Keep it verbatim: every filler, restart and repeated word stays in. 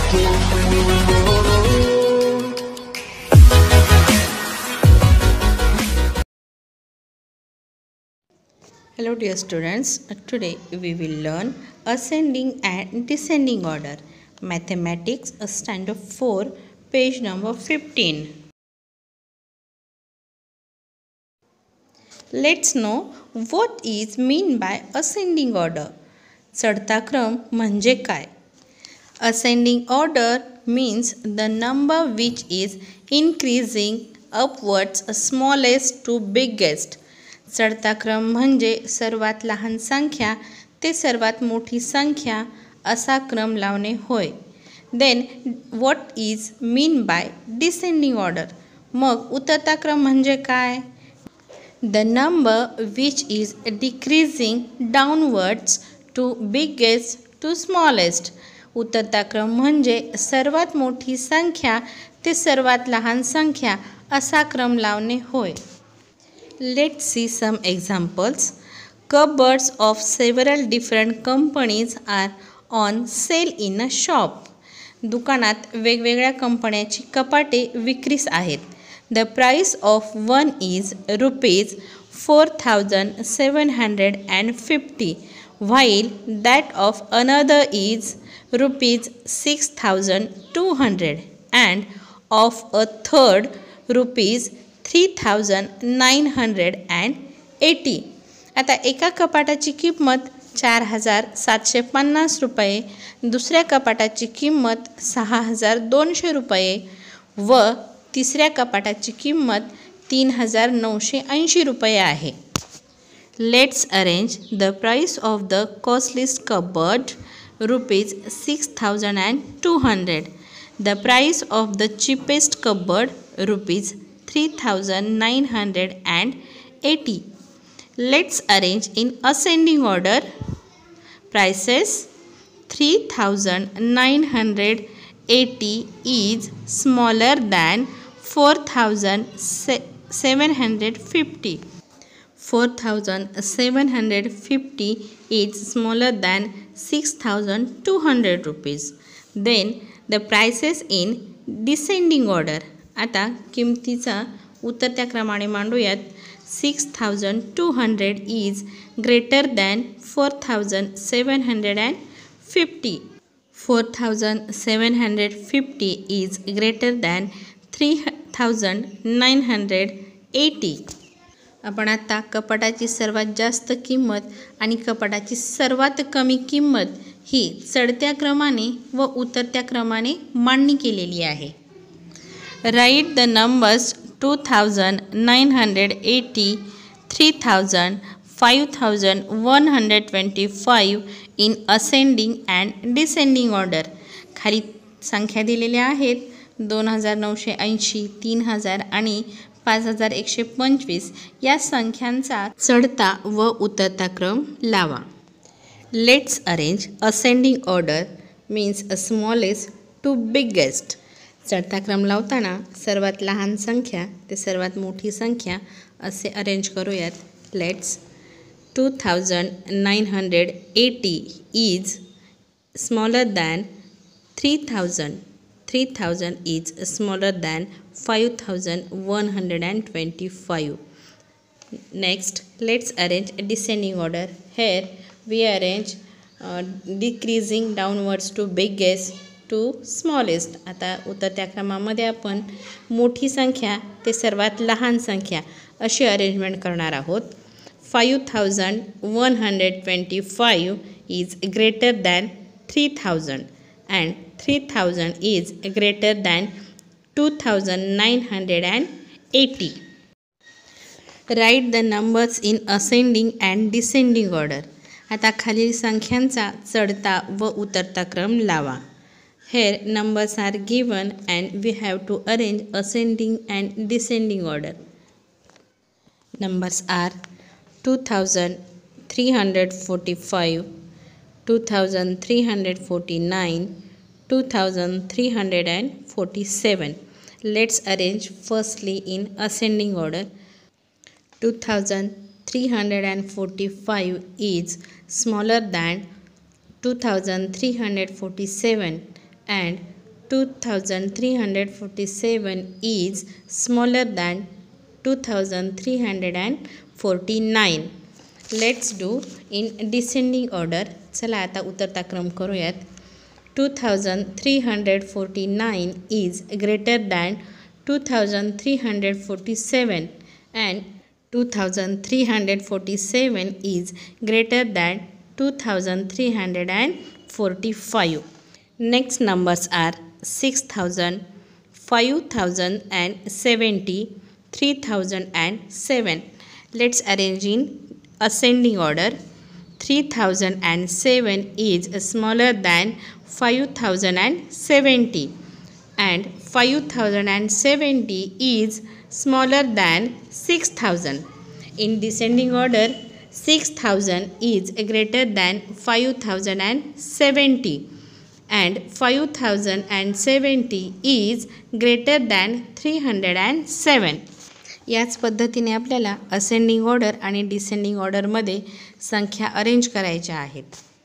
Hello dear students, today we will learn ascending and descending order. Mathematics standard four, page number fifteen. Let's know what is mean by ascending order. चढता क्रम म्हणजे काय? Ascending order means the number which is increasing upwards smallest to biggest. चढता क्रम म्हणजे सर्वात लहान संख्या ते सर्वात मोठी संख्या असा क्रम लावणे होय. Then what is mean by descending order. मग उतरता क्रम म्हणजे काय? The number which is decreasing downwards to biggest to smallest. उतरता क्रम म्हणजे सर्वात मोठी संख्या ते सर्वात लहान संख्या असा क्रम लावणे होय. Let's see some examples. Cupboards of several different companies are on sale in a shop. दुकानात वेगवेगळ्या कंपन्याची कपाटे विक्रीस आहेत. The price of one is rupees four thousand seven hundred fifty, while that of another is rupees six thousand two hundred, and of a third rupees three thousand nine hundred eighty. आता एका कपाटाची किंमत चार हजार सातशे पन्नास रुपये, दुसऱ्या कपाटाची किंमत सहा हजार दोनशे रुपये व तिसऱ्या कपाटाची किंमत तीन हजार नऊशे ऐंशी रुपये आहे. Let's arrange the price of the costliest cupboard rupees six thousand and two hundred. The price of the cheapest cupboard rupees three thousand nine hundred eighty. Let's arrange in ascending order. Prices three thousand nine hundred eighty is smaller than four thousand seven hundred fifty. four thousand seven hundred fifty is smaller than six thousand two hundred rupees. Then the prices in descending order. आता किमतीचा उतरत्या क्रमाने मांडूयात. Six thousand two hundred is greater than four thousand seven hundred and fifty. Four thousand seven hundred fifty is greater than three thousand nine hundred eighty. आपण आता कपाटाची सर्वात जास्त किंमत आणि कपाटाची सर्वात कमी किंमत ही चढत्या क्रमाने व उतरत्या क्रमाने मांडणी केलेली आहे. Write the numbers two thousand nine hundred eighty, three thousand, five thousand one hundred twenty-five in ascending and descending order. खाली संख्या दिलेल्या आहेत. दोन हजार नऊशे ऐंशी, तीन हजार आणि पाच हजार एकशे पंचवीस या संख्यांचा चढता व उतरता क्रम लावा. Let's arrange ascending order means smallest to biggest. चढता क्रम लावताना सर्वात लहान संख्या ते सर्वात मोठी संख्या असे अरेंज करूयात. Let's two thousand nine hundred eighty is smaller than three thousand. Three thousand is smaller than five thousand one hundred and twenty five. Next let's arrange descending order. Here we arrange decreasing downwards to biggest to smallest. आता उतरत्या क्रमामध्ये आपण मोठी संख्या ते सर्वात लहान संख्या अशी अरेंजमेंट करणार आहोत. Five thousand one hundred twenty five is greater than three thousand and three thousand is greater than two thousand nine hundred and eighty. Write the numbers in ascending and descending order. आता खालील संख्यांचा चढता व उतरता क्रम लावा. Here numbers are given and we have to arrange ascending and descending order. Numbers are two thousand three hundred forty-five, two thousand three hundred forty-nine, two thousand three hundred forty-seven. Let's arrange firstly in ascending order. two thousand three hundred forty-five is smaller than two thousand three hundred forty-seven and two thousand three hundred forty-seven is smaller than two thousand three hundred forty-nine. Let's do in descending order. चला आता उतरता क्रम करूयात. two thousand three hundred forty-nine is greater than two thousand three hundred forty-seven and two thousand three hundred forty-seven is greater than two thousand three hundred forty-five. Next numbers are six thousand, five thousand seventy, three thousand seven. Let's arrange in ascending order. three thousand seven is smaller than five thousand seventy and five thousand seventy is smaller than six thousand. In descending order, six thousand is greater than five thousand seventy and five thousand seventy is greater than three hundred seven. याच पद्धतीने आपल्याला ascending order आणि descending ऑर्डरमध्ये संख्या arrange करायच्या आहेत.